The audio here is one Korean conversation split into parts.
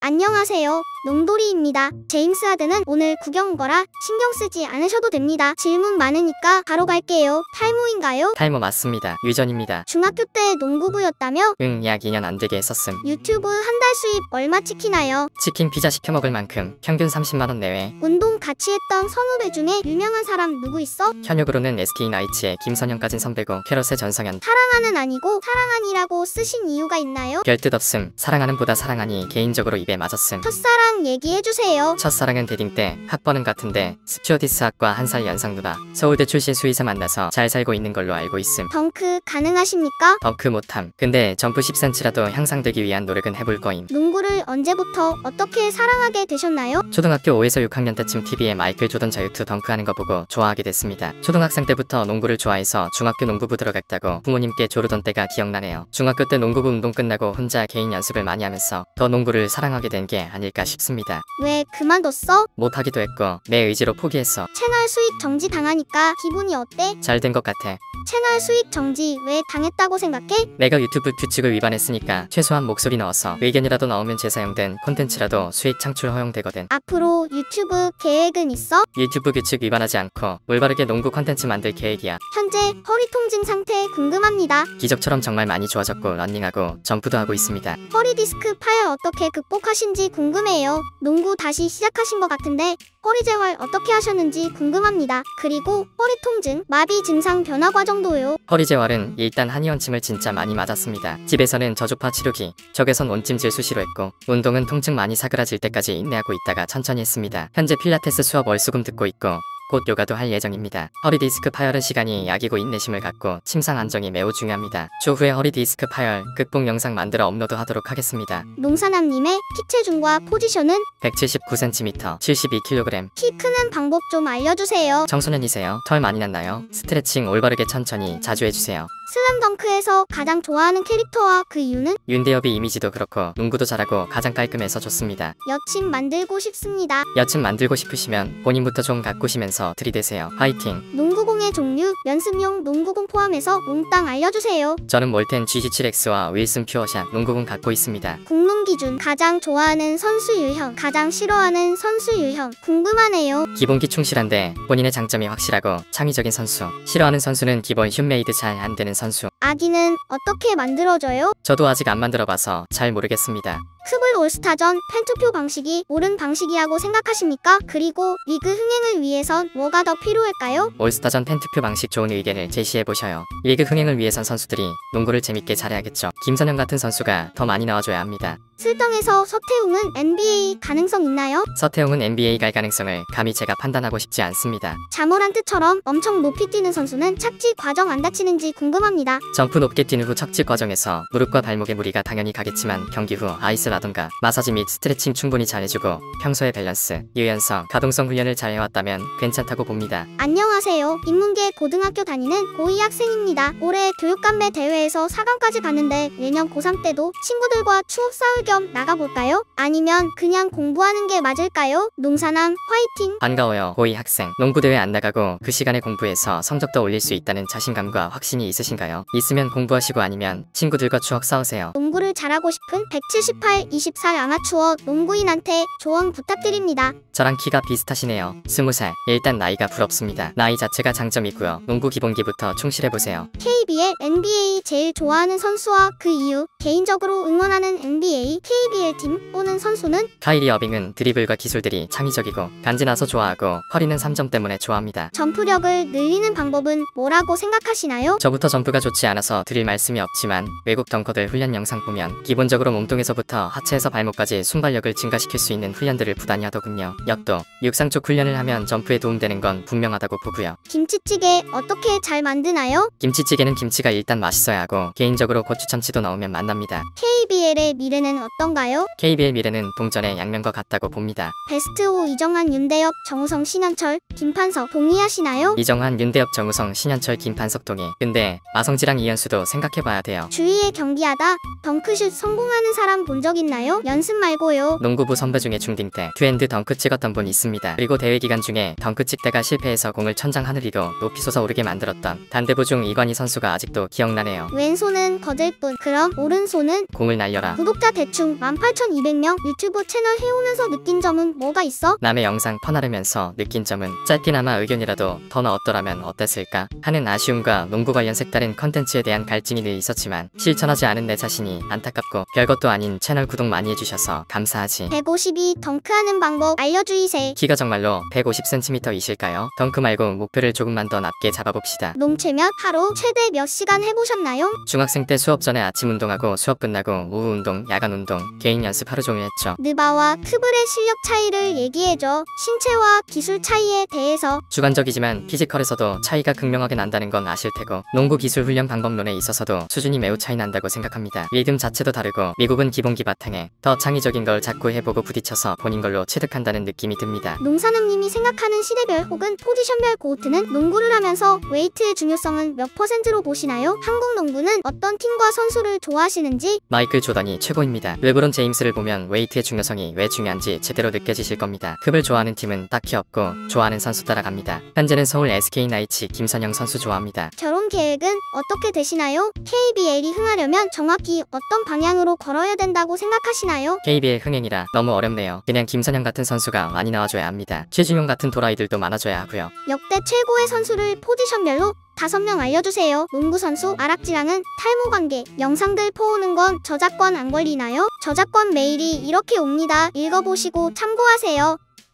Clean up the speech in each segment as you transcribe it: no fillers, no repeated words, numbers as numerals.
안녕하세요. 농돌이입니다. 제임스 하든은 오늘 구경 온 거라 신경 쓰지 않으셔도 됩니다. 질문 많으니까 바로 갈게요. 탈모인가요? 탈모 맞습니다. 유전입니다. 중학교 때 농구부였다며? 약 2년 안 되게 했었음. 유튜브 한 달 수입 얼마 찍히나요? 치킨 피자 시켜 먹을 만큼 평균 30만원 내외. 운동 같이 했던 선후배 중에 유명한 사람 누구 있어? 현역으로는 SK 나이츠의 김선영까진 선배고 캐럿의 전성현. 사랑하는 아니고 사랑하니라고 쓰신 이유가 있나요? 별 뜻 없음. 사랑하는 보다 사랑하니 개인적으로 입에 맞았음. 첫사랑 얘기해주세요. 첫사랑은 대딩 때, 학번은 같은데 스튜어디스 학과 1살 연상 누나. 서울대 출신 수의사 만나서 잘 살고 있는 걸로 알고 있음. 덩크 가능하십니까? 덩크 못함. 근데 점프 10cm라도 향상되기 위한 노력은 해볼 거임. 농구를 언제부터 어떻게 사랑하게 되셨나요? 초등학교 5에서 6학년 때쯤 TV에 마이클 조던 자유투 덩크하는 거 보고 좋아하게 됐습니다. 초등학생 때부터 농구를 좋아해서 중학교 농구부 들어갔다고 부모님께 조르던 때가 기억나네요. 중학교 때 농구부 운동 끝나고 혼자 개인 연습을 많이 하면서 더 농구를 사랑하게 된 게 아닐까 싶습니다. 왜 그만뒀어? 못하기도 했고 내 의지로 포기했어. 채널 수익 정지 당하니까 기분이 어때? 잘 된 것 같아. 채널 수익 정지 왜 당했다고 생각해? 내가 유튜브 규칙을 위반했으니까 최소한 목소리 넣어서 의견이라도 나오면 재사용된 콘텐츠라도 수익 창출 허용되거든. 앞으로 유튜브 계획은 있어? 유튜브 규칙 위반하지 않고 올바르게 농구 콘텐츠 만들 계획이야. 현재 허리 통증 상태 궁금합니다. 기적처럼 정말 많이 좋아졌고 러닝하고 점프도 하고 있습니다. 허리 디스크 파열 어떻게 극복하신지 궁금해요. 농구 다시 시작하신 것 같은데 허리 재활 어떻게 하셨는지 궁금합니다. 그리고 허리 통증, 마비 증상 변화 과정도요. 허리 재활은 일단 한의원침을 진짜 많이 맞았습니다. 집에서는 저주파 치료기, 적외선 온찜질 수시로 했고 운동은 통증 많이 사그라질 때까지 인내하고 있다가 천천히 했습니다. 현재 필라테스 수업 월수금 듣고 있고 곧 요가도 할 예정입니다. 허리 디스크 파열은 시간이 약이고 인내심을 갖고 침상 안정이 매우 중요합니다. 추후에 허리 디스크 파열 극복 영상 만들어 업로드하도록 하겠습니다. 농사남님의 키체중과 포지션은? 179cm, 72kg. 키 크는 방법 좀 알려주세요. 청소년이세요? 털 많이 났나요? 스트레칭 올바르게 천천히 자주 해주세요. 슬램덩크에서 가장 좋아하는 캐릭터와 그 이유는? 윤대엽이 이미지도 그렇고 농구도 잘하고 가장 깔끔해서 좋습니다. 여친 만들고 싶습니다. 여친 만들고 싶으시면 본인부터 좀 가꾸시면서 들이대세요. 화이팅! 농구공의 종류, 연습용 농구공 포함해서 몽땅 알려주세요. 저는 몰텐 GG7X와 윌슨 퓨어샷 농구공 갖고 있습니다. 공론 기준, 가장 좋아하는 선수 유형, 가장 싫어하는 선수 유형 궁금하네요. 기본기 충실한데 본인의 장점이 확실하고 창의적인 선수. 싫어하는 선수는 기본 흉메이드 잘 안되는 선수. 아기는 어떻게 만들어져요? 저도 아직 안 만들어봐서 잘 모르겠습니다. 크블 올스타전 팬투표 방식이 옳은 방식이라고 생각하십니까? 그리고 리그 흥행을 위해선 뭐가 더 필요할까요? 올스타전 팬투표 방식 좋은 의견을 제시해보셔요. 리그 흥행을 위해선 선수들이 농구를 재밌게 잘해야겠죠. 김선영 같은 선수가 더 많이 나와줘야 합니다. 슬덩에서 서태웅은 NBA 가능성 있나요? 서태웅은 NBA 갈 가능성을 감히 제가 판단하고 싶지 않습니다. 자모란 뜻처럼 엄청 높이 뛰는 선수는 착지 과정 안 다치는지 궁금합니다. 점프 높게 뛴 후 착지 과정에서 무릎과 발목에 무리가 당연히 가겠지만 경기 후 아이스라던가 마사지 및 스트레칭 충분히 잘해주고 평소에 밸런스, 유연성, 가동성 훈련을 잘 해왔다면 괜찮다고 봅니다. 안녕하세요. 인문계 고등학교 다니는 고2 학생입니다. 올해 교육감매 대회에서 4강까지 갔는데 내년 고3 때도 친구들과 추억 쌓을 겸 나가볼까요? 아니면 그냥 공부하는 게 맞을까요? 농사남 화이팅! 반가워요. 고2 학생. 농구대회 안 나가고 그 시간에 공부해서 성적도 올릴 수 있다는 자신감과 확신이 있으신가요? 있으면 공부하시고 아니면 친구들과 추억 쌓으세요. 농구를 잘하고 싶은 178, 24 아마추어 농구인한테 조언 부탁드립니다. 저랑 키가 비슷하시네요. 20살. 일단 나이가 부럽습니다. 나이 자체가 장점이고요. 농구 기본기부터 충실해보세요. KBL, NBA 제일 좋아하는 선수와 그 이유, 개인적으로 응원하는 NBA, KBL 팀 또는 선수는? 카이리 어빙은 드리블과 기술들이 창의적이고 간지나서 좋아하고 허리는 3점 때문에 좋아합니다. 점프력을 늘리는 방법은 뭐라고 생각하시나요? 저부터 점프가 좋지 않아서 드릴 말씀이 없지만 외국 덩커들 훈련 영상 보면 기본적으로 몸통에서부터 하체에서 발목까지 순발력을 증가시킬 수 있는 훈련들을 부단히 하더군요. 역도, 육상 쪽 훈련을 하면 점프에 도움되는 건 분명하다고 보고요. 김치찌개 어떻게 잘 만드나요? 김치찌개는 김치가 일단 맛있어야 하고 개인적으로 고추 참치도 넣으면 맛납니다. KBL의 미래는 어떤가요? KBL 미래는 동전의 양면과 같다고 봅니다. 베스트 5 이정환, 윤대엽, 정우성, 신현철, 김판석 동의하시나요? 이정환, 윤대엽, 정우성, 신현철, 김판석 동의. 근데 마성지랑 이현수도 생각해봐야 돼요. 주위에 경기하다 덩크슛 성공하는 사람 본 적 있나요? 연습 말고요. 농구부 선배 중에 중딩 때 투핸드 덩크 찍었던 분 있습니다. 그리고 대회 기간 중에 덩크 찍다가 실패해서 공을 천장 하늘 위로 높이 솟아오르게 만들었던 단대부 중 이관희 선수가 아직도 기억나네요. 왼손은 거들 뿐. 그럼 오른손은? 공을 날려라. 구독자 대충 18,200명. 유튜브 채널 해오면서 느낀 점은 뭐가 있어? 남의 영상 퍼나르면서 느낀 점은 짧게나마 의견이라도 더 넣었더라면 어땠을까 하는 아쉬움과 농구 관련 색다른 컨텐츠에 대한 갈증이 늘 있었지만 실천하지 않은 내 자신이 안타깝고 별것도 아닌 채널 구독 많이 해주셔서 감사하지. 152 덩크하는 방법 알려주이세. 키가 정말로 150cm이실까요? 덩크 말고 목표를 조금만 더 낮게 잡아봅시다. 농채면 하루 최대 몇 시간 해보셨나요? 중학생 때 수업 전에 아침 운동하고 수업 끝나고 오후 운동, 야간 운동, 개인 연습 하루 종일 했죠. 느바와 크블의 실력 차이를 얘기해줘. 신체와 기술 차이에 대해서. 주관적이지만 피지컬에서도 차이가 극명하게 난다는 건 아실 테고 농구 기술 훈련 방법론에 있어서도 수준이 매우 차이 난다고 생각합니다. 리듬 자체도 다르고 미국은 기본기 바탕에 더 창의적인 걸 자꾸 해보고 부딪혀서 본인 걸로 취득한다는 느낌이 듭니다. 농사남님이 생각하는 시대별 혹은 포지션별 고우트는 농구를 하면서 웨이트의 중요성은 몇 %로 보시나요? 한국 농구는 어떤 팀과 선수를 좋아하시는지? 마이클 조던이 최고입니다. 르브론 제임스를 보면 웨이트의 중요성이 왜 중요한지 제대로 느껴지실 겁니다. 급을 좋아하는 팀은 딱히 없고 좋아하는 선수 따라갑니다. 현재는 서울 SK나이츠 김선영 선수 좋아합니다. 결혼 계획은 어떻게 되시나요? KBL이 흥하려면 정확히 어떤 방향으로 걸어야 된다고 생각하시나요? KBL 흥행이라 너무 어렵네요. 그냥 김선영 같은 선수가 많이 나와줘야 합니다. 최준용 같은 도라이들도 많아져야 하고요. 역대 최고의 선수를 포지션별로 5명 알려주세요. 농구 선수 아락지랑은 탈모 관계. 영상들 퍼오는 건 저작권 안 걸리나요? 저작권 메일이 이렇게 옵니다. 읽어보시고 참고하세요.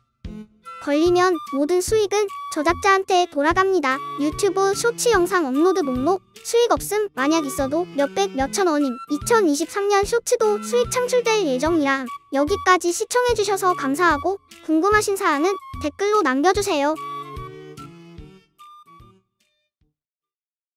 걸리면 모든 수익은 저작자한테 돌아갑니다. 유튜브 쇼츠 영상 업로드 목록 수익 없음. 만약 있어도 몇백 몇천 원임. 2023년 쇼츠도 수익 창출될 예정이라. 여기까지 시청해주셔서 감사하고 궁금하신 사항은 댓글로 남겨주세요.